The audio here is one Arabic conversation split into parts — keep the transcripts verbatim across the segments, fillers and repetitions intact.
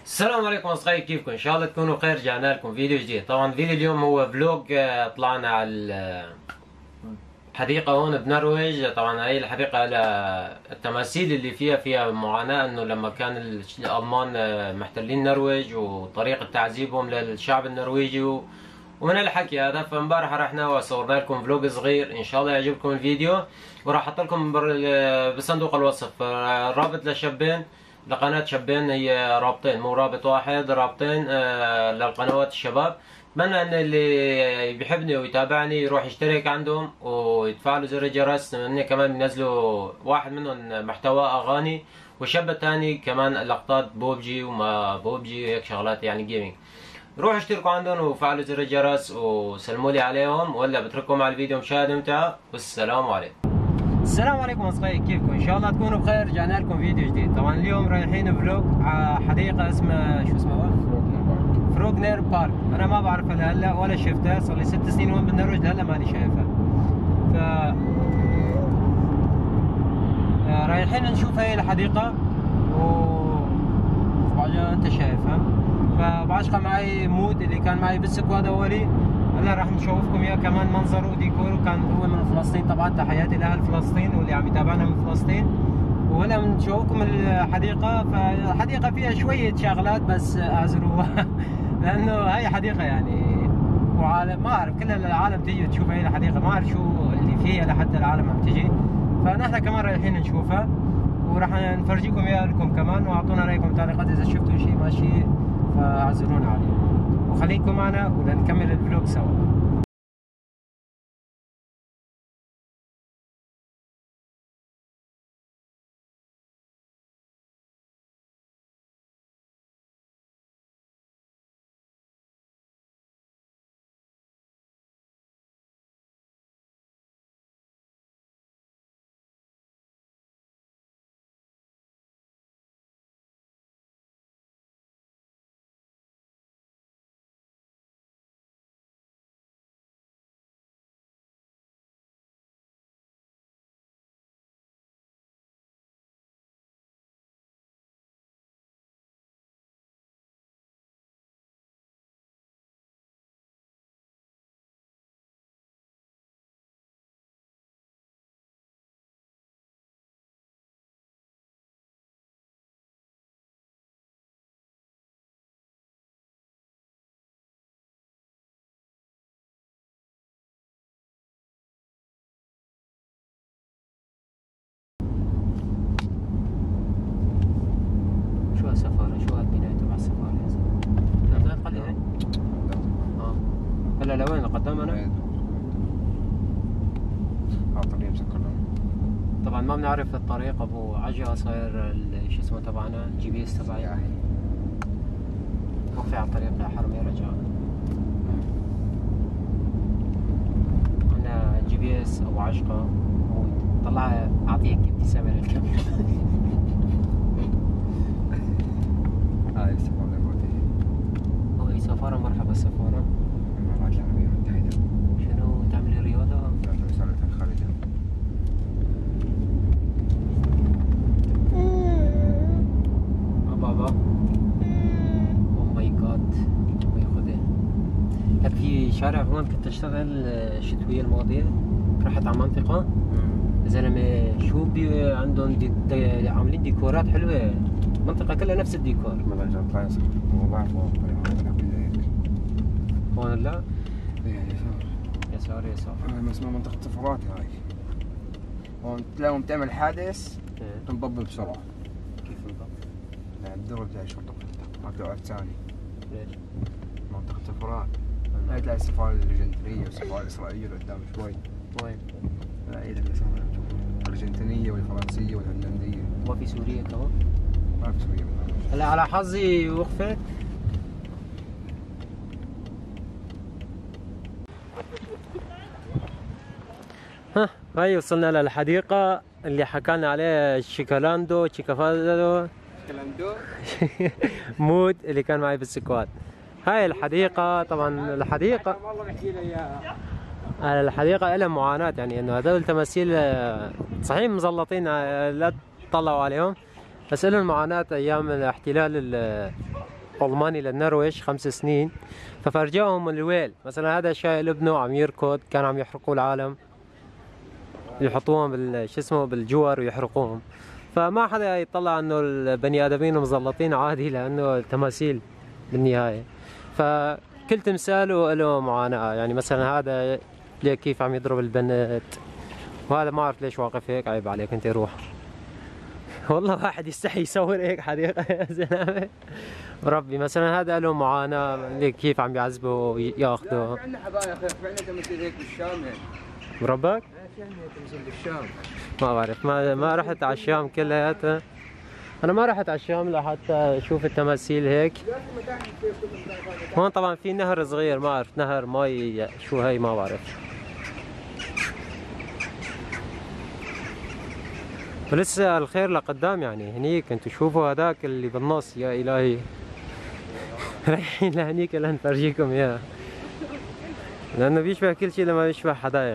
السلام عليكم اصدقائي، كيفكم؟ ان شاء الله تكونوا بخير. رجعنا لكم فيديو جديد. طبعا فيديو اليوم هو فلوج. آه، طلعنا على الحديقة هون بنرويج. طبعا هاي الحديقة التماثيل اللي فيها فيها معاناة، انه لما كان الالمان آه، محتلين النرويج وطريقة تعذيبهم للشعب النرويجي ومن الحكي هذا. فامبارح رحنا وصورنا لكم فلوج صغير، ان شاء الله يعجبكم الفيديو. وراح احط لكم بصندوق الوصف رابط لشابين، لقناة شابين، هي رابطين مو رابط واحد، رابطين آه للقنوات الشباب. اتمنى ان اللي بيحبني ويتابعني يروح يشترك عندهم ويتفعلوا زر الجرس، لان كمان بينزلوا واحد منهم محتوى اغاني، والشاب الثاني كمان لقطات بوبجي وما بوبجي هيك شغلات يعني جيمنج. روحوا اشتركوا عندهم وفعلوا زر الجرس وسلموا لي عليهم، ولا بترككم على الفيديو مشاهدة ممتعة، والسلام عليكم. السلام عليكم اصدقائي، كيفكم؟ ان شاء الله تكونوا بخير. رجعنا لكم فيديو جديد. طبعا اليوم رايحين فلوج على حديقه اسمها شو اسمها؟ فروغنر بارك. انا ما بعرفها لهلا ولا شفتها، صار لي ست سنين وين بالنرويج لهلا ماني شايفها. ف رايحين نشوف هاي الحديقه و طبعا انت شايفها. فبعشقها معي مود اللي كان معي بالسكواد اولي. هلا راح نشوفكم اياه كمان منظره وديكوره. كان هو من فلسطين طبعا، تحياتي لاهل فلسطين واللي عم يتابعنا من فلسطين. وهلا بنشوفكم الحديقه. فالحديقه فيها شويه شغلات بس اعذروها لانه هاي حديقه يعني، وعالم ما اعرف كل العالم تيجي تشوف هاي الحديقه، ما اعرف شو اللي فيها لحتى العالم عم تجي. فنحن كمان رايحين نشوفها وراح نفرجيكم اياها لكم كمان، واعطونا رايكم تعليقات اذا شفتوا شيء ماشي، فاعذرونا عليه. وخليكم معنا ولنكمل الفلوج سوا. السفارة شو هالبناية تبع السفارة يا زلمة؟ لا تقل هاي؟ اه هلا لوين لقدام انا؟ اه طريق مسكر. طبعا ما بنعرف الطريق ابو عجقة، صاير شو اسمه تبعنا الجي بي اس تبعي وقفي على الطريق يا حرمي رجاء. عندنا جي بي اس ابو عجقة. طلع اعطيك ابتسامة للكاميرا. هاي السفارة الإماراتية. هاي سفارة. مرحبا السفارة. الإمارات العربية المتحدة. شنو تعملي رياضة؟ لا رسالة الخارجية. اه بابا. اوه ماي جاد. ما ياخذه. لك في شارع هون كنت اشتغل الشتوية الماضية، رحت على منطقة زلمة شو بي عندهم دي دي عاملين ديكورات حلوة، المنطقة كلها نفس الديكور. مدرجة فيصل. مو بعرف والله كلها هيك. هون لا؟ ايه يسار. يسار يسار. هاي اسمها منطقة سفرات هاي. هون تلاقيهم تعمل حادث ايه. تنضب بسرعة. كيف نضب؟ يعني الدور بتاع الشرطة بتفتح، ما بتوقف ثاني. ليش؟ منطقة سفرات. هاي تلاقي السفارة الأرجنتينية والسفارة الإسرائيلية قدام شوي. وين؟ لا هي اللي صارت. الأرجنتينية والفرنسية والهولندية. ما في سوريا كمان؟ ما في سوريا بالله. هلا على حظي وقفت. ها هاي وصلنا للحديقة اللي حكالنا عليه شيكالاندو تشيكافادو شيكالاندو مود اللي كان معي بالسكواد. هاي الحديقة طبعا الحديقة والله بحكي لي اياها. الحديقة لها معاناة، يعني انه هذول التماثيل صحيح مزلطين لا تطلعوا عليهم، بس لهم معاناة ايام الاحتلال ألماني للنرويج خمس سنين، ففرجاهم الويل. مثلا هذا شايل ابنه عم يركض، كان عم يحرقوا العالم، يحطوهم بال شو اسمه بالجوار ويحرقوهم. فما حدا يطلع انه البني ادمين مزلطين، عادي، لانه تماثيل بالنهايه. فكل تمثال له معاناه. يعني مثلا هذا ليك كيف عم يضرب البنت، وهذا ما اعرف ليش واقف هيك. عيب عليك انت، روح. والله واحد يستحي يصور هيك حديقه يا زلمه ربي. مثلا هذا له معاناه، ليك كيف عم يعذبه وياخذه. في عندنا حضاره اخي، في عندنا تماثيل هيك بالشام يعني. مربك؟ في عندنا تماثيل بالشام. ما بعرف، ما ما رحت على الشام كلياتها. انا ما رحت على الشام لحتى اشوف التماثيل هيك. هون طبعا في نهر صغير، ما اعرف نهر مي شو هي، ما بعرف. ولسه الخير لقدام يعني. هنيك انتم شوفوا هذاك اللي بالنص، يا الهي رايحين لهنيك لنفرجيكم اياه، لانه بيشبه كل شيء لما بيشبه حدائق.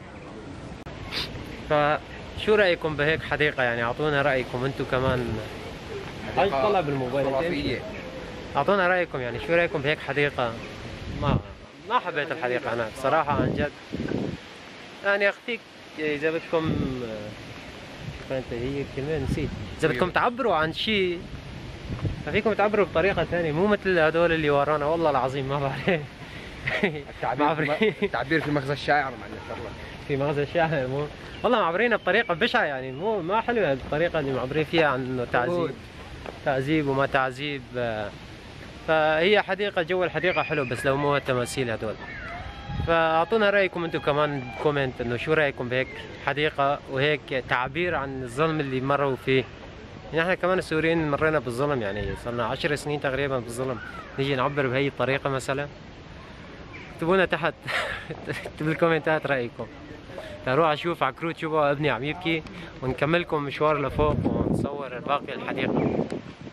فشو رايكم بهيك حديقه؟ يعني اعطونا رايكم انتم كمان. هاي طلع بالموبايل. اعطونا رايكم، يعني شو رايكم بهيك حديقه؟ ما ما حبيت الحديقه انا بصراحه عن جد. يعني اخفيك اذا بدكم، كانت هي الكلمه نسيت. اذا بدكم تعبروا عن شيء ففيكم تعبروا بطريقه ثانيه، مو مثل هذول اللي ورانا. والله العظيم ما بعرف. التعبير التعبير في مغزى الشاعر معنا شغله. في مغزى الشاعر، مو والله معبرينها بطريقه بشعه. يعني مو ما حلوه الطريقه اللي معبرين فيها عن انه تعذيب تعذيب وما تعذيب. فهي حديقه، جو الحديقه حلو، بس لو مو التماثيل هذول. فاعطونا رايكم انتم كمان بكومنت، انه شو رايكم بهيك حديقه وهيك تعبير عن الظلم اللي مروا فيه. يعني احنا كمان السوريين مرينا بالظلم، يعني صرنا عشر سنين تقريبا بالظلم، نيجي نعبر بهي الطريقه مثلا. اكتبوا لنا تحت بالكومنتات رايكم. اروح اشوف عكروت شوفوا ابني عم يبكي، ونكملكم مشوار لفوق ونصور باقي الحديقه.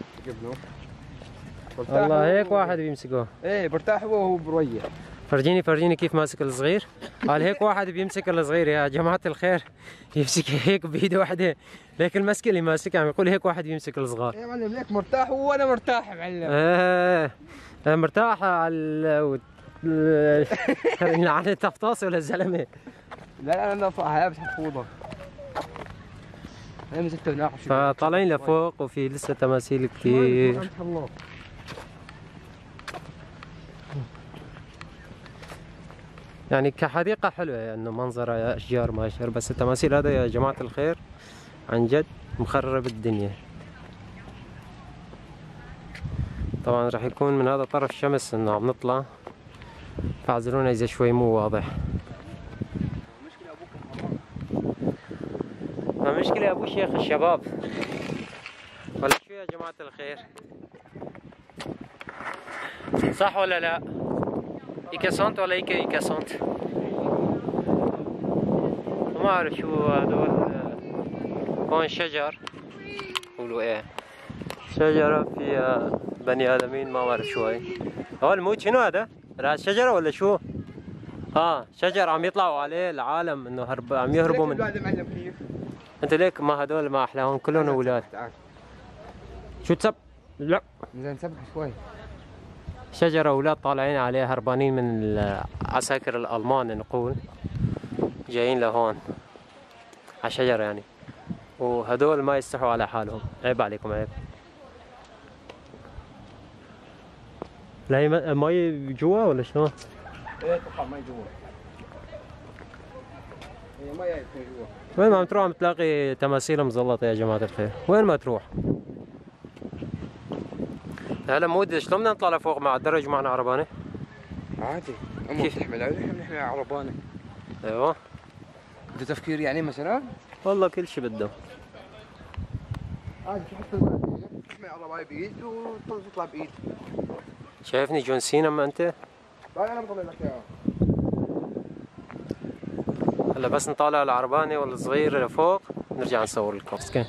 والله هيك واحد بيمسكه. ايه برتاح هو وهو بريح. فرجيني فرجيني كيف ماسك الصغير. قال هيك واحد بيمسك الصغير يا جماعة الخير، يمسك هيك بإيده واحدة. ليك المسكة اللي ماسكها عم يقول هيك واحد بيمسك الصغار. يا معلم ليك مرتاح وانا مرتاح يا معلم. ايه مرتاح على على التفطاس ولا الزلمة؟ لا لا انا لابس حفوضة. انا مسكت بناقش. فطالعين لفوق وفي لسه تماثيل كثير. يعني كحديقة حلوة، انه يعني منظرها اشجار ما اشجار، بس التماثيل هذا يا جماعة الخير عن جد مخرب الدنيا. طبعا راح يكون من هذا طرف شمس انه عم نطلع، فاعذرونا اذا شوي مو واضح. ما مشكلة يا ابو شيخ الشباب ولا شو يا جماعة الخير؟ صح ولا لا؟ إيكاسونت ولا إيكا إيكاسونت؟ ما أعرف شو هذول. هون شجر، قولوا إيه، شجرة فيها بني آدمين، ما بعرف شو هي. هو الموت شنو هذا؟ راس شجرة ولا شو؟ آه شجر عم يطلعوا عليه العالم إنه هرب، عم يهربوا من. أنت ليك ما هذول ما أحلاهم كلهم أولاد. شو تسب؟ لا. زين سبح شوي. شجرة أولاد طالعين عليها هربانين من العساكر الألمان نقول، جايين لهون على شجرة يعني، وهدول ما يستحوا على حالهم. عيب عليكم عيب. لا هي مي جوا ولا شلون؟ ايه طبعا مي جوا. هي مي تكون جوا. وين ما عم تروح عم تلاقي تماثيل مزلطة يا جماعة الخير، وين ما تروح. هلا مود شلون بدنا نطلع لفوق مع الدرج ومعنا عربانة؟ عادي، امك تحمل عادي، احنا بنحمل عربانة. ايوه. بده تفكير يعني مثلا؟ والله كل شيء بده. عادي تحط المال تحمل عربانة بإيد وتطلع بإيد. شايفني جون سينا ما انت؟ لا انا بطلع لك اياها. هلا بس نطالع العربانة والصغير لفوق نرجع نصور لكم. مسكين.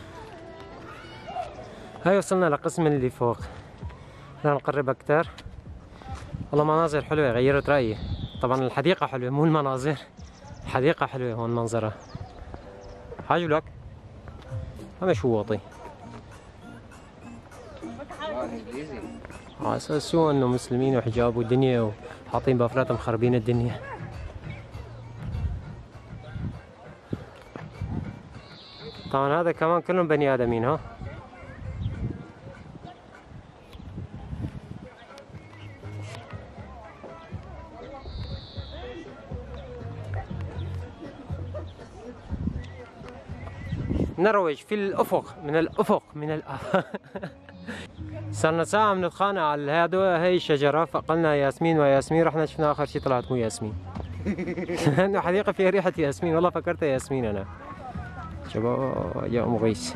هاي وصلنا لقسم اللي فوق. خلينا نقرب اكثر. والله مناظر حلوة، غيرت رأيي. طبعا الحديقة حلوة مو المناظر. الحديقة حلوة هون منظرها. عجبك؟ هذا شو واطي؟ ايزي. على اساس شو انه مسلمين وحجاب ودنيا وحاطين بافرات مخربين الدنيا. طبعا هذا كمان كلهم بني ادمين ها. نرويج في الافق من الافق من الافق. صرنا ساعة بنتخانق على هادو هي الشجرة، فقلنا ياسمين وياسمين، رحنا شفنا آخر شي طلعت مو ياسمين. لأنه حديقة فيها ريحة ياسمين، والله فكرتها ياسمين أنا. شباب يا أم غيث.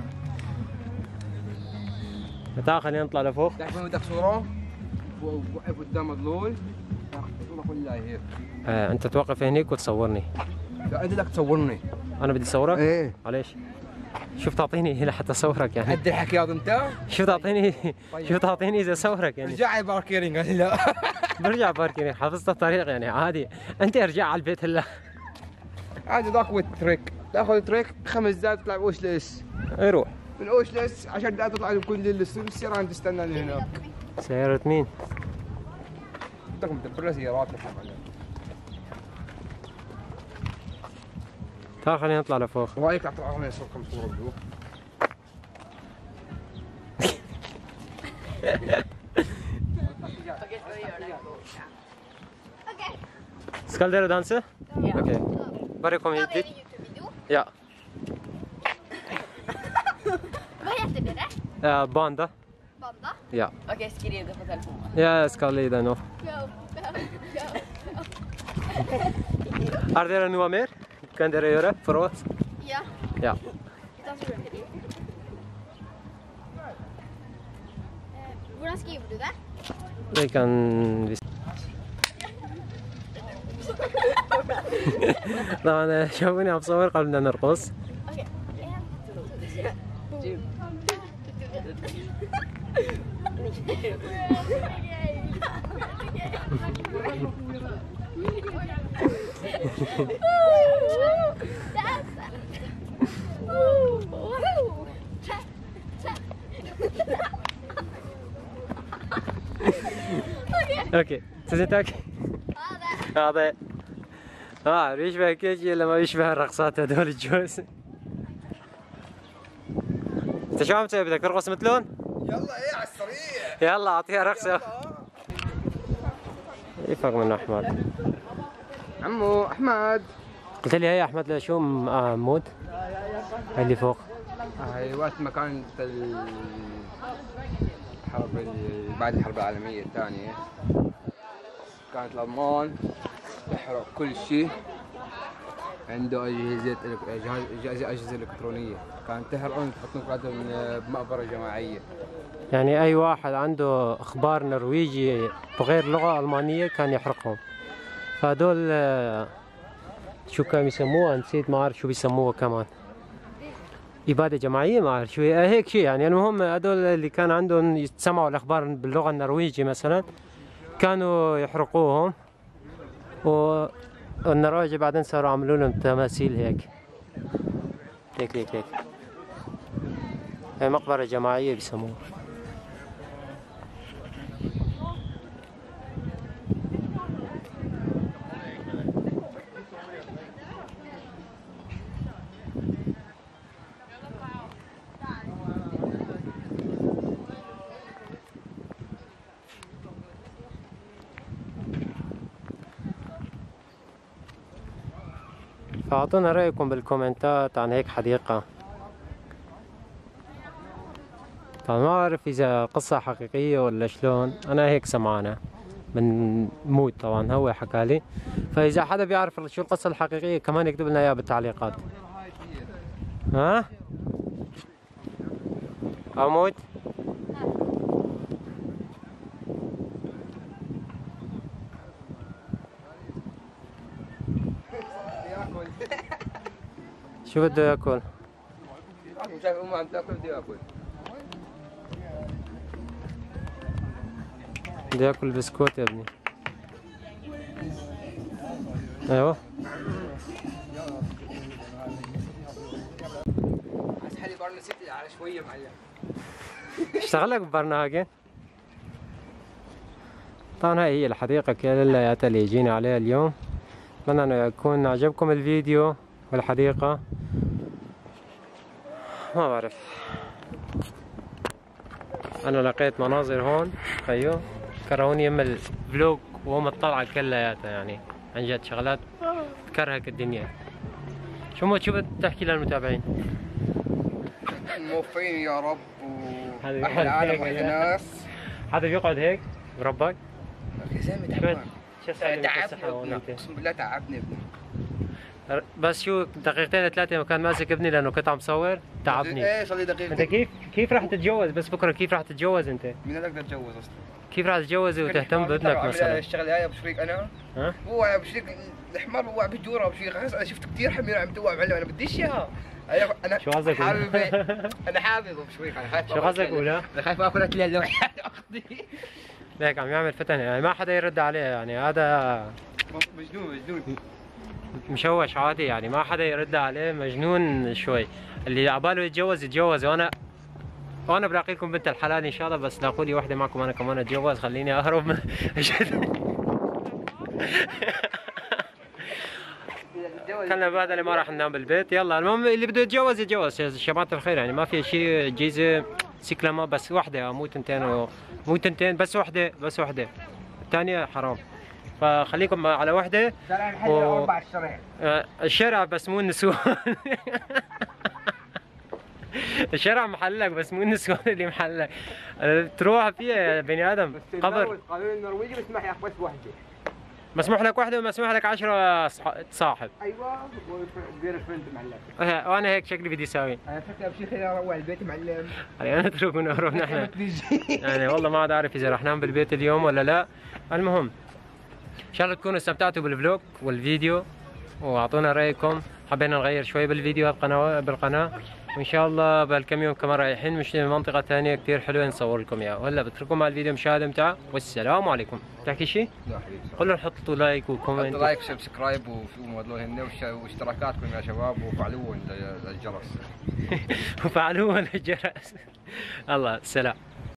تعال خلينا نطلع لفوق. تعرف بدك صورة؟ وقف قدام الضلول، الصورة كلها هيك. آه أنت توقف هنيك وتصورني. لا أنت بدك تصورني. أنا بدي صورك؟ إيه. معليش. شوف تعطيني هنا حتى صورك يعني. قد الحكي هذا أنت؟ شوف تعطيني شوف تعطيني إذا صورك يعني. رجع باركيرينج. قال لي لا. برجع باركينج، حفظت الطريق يعني عادي. أنت ارجع على البيت هلا. عادي تاخذ تريك، تاخذ تريك خمس دقائق تطلع بأوشلس. روح. من أوشلس عشر دقائق تطلع لكل السيارة تستناني هناك. سيارة مين؟ بدك مدبر لها سيارات نحن عليها. تعال خلينا نطلع لفوق. وهيك اطلع على صور كم صورة بدو. Skal dere danse? Ja. Ok. Bare kom hit Lager dit. YouTube-video. Ja. Hva heter dere? Ja, Banda. Banda? Ja. Ok, skriv det på telefonen. Jeg skal i det nå. Go, go, go. Er dere noe mer? Kan dere gjøre for oss? Ja, Ja. ta så rundt i. Eh, Hvordan skriver du det? Jeg kan vis- طبعا شوفوني عم بصور قبل بدنا نرقص. Ok, en, to, tre. Boom. اوكي تزيتك هذا اه بيشبه كل شيء لما يشبه الرقصات هذول الجوز. انت شو عم تسوي؟ بدك ترقص مثلهم؟ يلا ايه على السريع. يلا اعطيها رقصة. يفرق من احمد. عمو احمد. قلت لي هي احمد لشو مود؟ هاي اللي فوق. هاي وقت ما كانت الحرب ال- بعد الحرب العالمية الثانية كانت الألمان تحرق كل شيء عنده أجهزة جهاز أجهزة أجهزة إلكترونية، كانت تحرقهم تحطهم كلهم بمقبرة جماعية. يعني اي واحد عنده اخبار نرويجي بغير لغة المانية كان يحرقهم. فهدول آه، شو كانوا يسموها؟ نسيت، ما اعرف شو بيسموها كمان. إبادة جماعية ما أعرف شو هي، هيك شيء يعني. المهم هذول اللي كان عندهم يسمعوا الأخبار باللغة النرويجية مثلا كانوا يحرقوهم، والنرويج بعدين صاروا يعملوا لهم تماثيل هيك هيك هيك هيك. هي مقبرة جماعية بيسموها. فأعطونا رأيكم بالكومنتات عن هيك حديقة. طبعا ما أعرف إذا قصة حقيقية ولا شلون، أنا هيك سمعانة من مود طبعا هو حكالي. فإذا حدا بيعرف شو القصة الحقيقية كمان يكتب لنا إياها بالتعليقات. ها؟ أمود؟ شو بده ياكل؟ شايف أمه عم تاكل بده ياكل. بده ياكل بسكوت يا ابني. ايوه. عايز حلي برنا ستي على شوية معلم. اشتغل لك ببرناهاجن؟ طبعا هاي هي الحديقة كلياتها اللي يجينا عليها اليوم. أتمنى أنه يكون عجبكم الفيديو والحديقة. ما بعرف، أنا لقيت مناظر هون. أيوه كرهوني يم الفلوج وهم الطلعة كلياتها، يعني عن جد شغلات تكرهك الدنيا. شو مو شو بتحكي للمتابعين؟ موفقين يا رب، هذا واحلى يقعد عالم هيك واحلى ولا؟ ناس. هذا بيقعد هيك بربك؟ يا زلمه شو تعبان. شو اسوي لك الصحة تعبني هون ابني، انت؟ اقسم بالله تعبني ابني. بس شو دقيقتين ثلاثة وكان ماسك ابني لأنه كنت عم صور تعبني. ايه صار لي دقيقة. انت كيف كيف راح تتجوز؟ بس بكره كيف راح تتجوز انت؟ مين قال اقدر اتجوز اصلا؟ كيف راح تتجوز وتهتم بابنك مثلا؟ الشغله هاي ابو شريك انا. ها؟ هو ابو شريك الحمار بوقع بالجوره ابو شريك. انا شفت كثير حمير عم توقع معلم، انا بديش اياها. انا شو قصدك؟ حابب انا حابب ابو شريك. انا خايف. شو قصدك ولا؟ انا خايف اكل اكل لو اختي. ليك عم يعمل فتن، يعني ما حدا يرد عليه، يعني هذا مجنون مجنون مشوش عادي، يعني ما حدا يرد عليه، مجنون شوي. اللي عباله يتجوز يتجوز. وانا وانا بلاقي لكم بنت الحلال ان شاء الله، بس لاقوا لي وحده معكم انا كمان اتجوز، خليني اهرب من كلنا بعد اللي ما راح ننام بالبيت. يلا المهم اللي بده يتجوز يتجوز يا جماعه الخير، يعني ما في شيء جيزه سكلمه، بس وحده مو تنتين و... مو تنتين، بس وحده بس وحده، الثانيه حرام. فخليكم على وحده. و... اربع الشرع. الشارع بس مو النسوان. الشارع محلك بس مو النسوان اللي محلك. تروح فيها يا بني ادم قبر. القانون النرويجي بيسمح لك بس وحده. مسموح لك وحده ومسموح لك عشرة تصاحب. ايوه بير فريند معلم. اه وانا هيك شكلي بدي اساوي. انا فكره بشي خليني اروح البيت معلم. يعني انا اترك ونروح نحن. يعني والله ما عاد اعرف اذا رح نام بالبيت اليوم ولا لا. المهم ان شاء الله تكونوا استمتعتوا بالفلوج والفيديو واعطونا رايكم. حبينا نغير شوي بالفيديو بالقناه بالقناه وان شاء الله بهالكم يوم كمان رايحين مش منطقه ثانيه كثير حلوه نصور لكم اياها. وهلا بترككم مع الفيديو مشاهده ممتعه والسلام عليكم. تحكي شيء؟ لا حبيبي. قول لهم حطوا لايك وكومنت. حطوا لايك وسبسكرايب ومودلوه هن واشتراكاتكم يا شباب وفعلوه الجرس. وفعلوه الجرس. الله السلام.